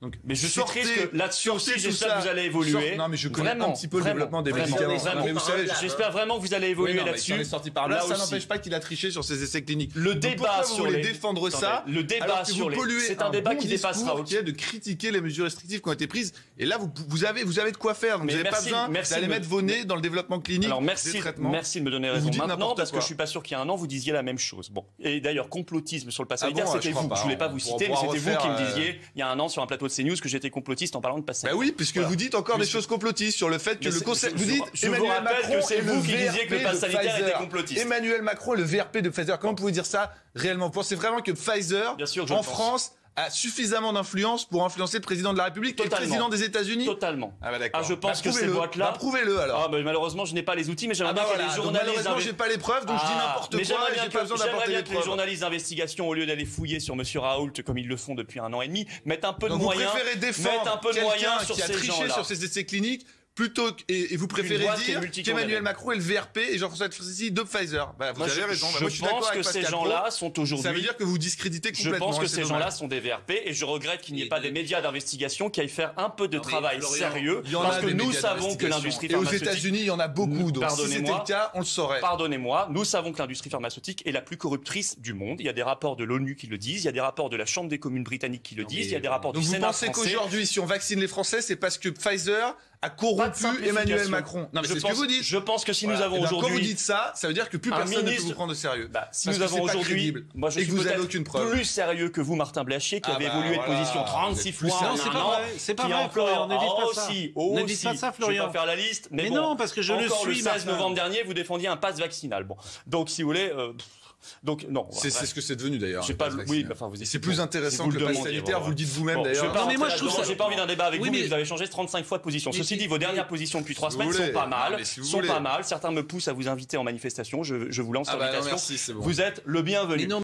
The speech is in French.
Donc, mais je suis triste que là-dessus aussi, j'espère que vous allez évoluer. Non, mais je connais un petit peu le développement des médicaments. Mais vous savez, j'espère vraiment que vous allez évoluer là-dessus. Il est sorti par là, ça n'empêche pas qu'il a triché sur ses essais cliniques. Le débat sur les défendre ça, le débat sur les, c'est un débat qui dépassera qui est de critiquer les mesures restrictives qui ont été prises. Et là, vous avez de quoi faire. Donc vous n'avez pas besoin d'aller mettre vos nez dans le développement clinique. Alors merci de me donner raison maintenant, parce que je suis pas sûr qu'il y a un an vous disiez la même chose. Bon, et d'ailleurs complotisme sur le pass sanitaire, c'était vous. Je voulais pas vous citer, mais c'était vous qui me disiez il y a un an sur un plateau de CNews que j'étais complotiste en parlant de pass sanitaire. Bah oui, puisque vous dites encore des choses complotistes sur le fait que le conseil. Vous dites je vous rappelle que c'est vous qui disiez que le pass sanitaire était complotiste. Emmanuel Macron est le VRP de Pfizer. Comment pouvez-vous dire ça réellement? Vous pensez vraiment que Pfizer en France a suffisamment d'influence pour influencer le président de la République et le président des États-Unis? Totalement. Ah bah d'accord. Je pense que ces boîtes-là. Prouvez-le alors. Ah bah malheureusement, je n'ai pas les outils, mais j'aimerais bien que les journalistes. Malheureusement, j'ai pas les preuves, donc je dis n'importe quoi. J'aimerais bien que les journalistes d'investigation, au lieu d'aller fouiller sur Monsieur Raoult comme ils le font depuis 1 an et demi, mettent un peu de moyens. Vous préférez défendre quelqu'un qui a triché sur ses essais cliniques plutôt et vous préférez dire qu'Emmanuel Macron est le VRP et Jean-François Félicie de Pfizer. Bah, vous avez raison. Moi, je pense que ces gens-là sont aujourd'hui. Ça veut dire que vous discréditez complètement. Je pense que ces gens-là sont des VRP et je regrette qu'il n'y ait pas des médias d'investigation qui aillent faire un peu de travail sérieux, parce que nous savons que l'industrie pharmaceutique. Et aux États-Unis, il y en a beaucoup. Donc si c'était le cas, on le saurait. Pardonnez-moi, nous savons que l'industrie pharmaceutique est la plus corruptrice du monde. Il y a des rapports de l'ONU qui le disent, il y a des rapports de la Chambre des communes britannique qui le disent, il y a des rapports du Sénat français. Donc vous pensez qu'aujourd'hui, si on vaccine les Français, c'est parce que Pfizer a corrompu Emmanuel Macron? Non, mais c'est ce que vous dites. Je pense que si nous avons aujourd'hui. Quand vous dites ça, ça veut dire que plus personne ne peut vous prendre au sérieux. Si nous avons aujourd'hui, moi je suis peut-être plus sérieux que vous, Martin Blachier, qui avait évolué de position 36 fois en un an. C'est pas vrai, Florian, ne dites pas ça. Ne dites pas ça, Florian. Je vais pas faire la liste, mais non, parce que je le suis. Le 16 novembre dernier, vous défendiez un pass vaccinal. Bon, donc si vous voulez. Donc non, c'est ce que c'est devenu d'ailleurs. C'est plus intéressant que le pass sanitaire, vous le dites vous-même d'ailleurs. Non mais moi je trouve ça. J'ai pas envie d'un débat avec vous, mais vous avez changé 35 fois de position. Ceci dit, vos dernières positions depuis 3 semaines sont pas mal. Certains me poussent à vous inviter en manifestation. Je vous lance l'invitation. Vous êtes le bienvenu.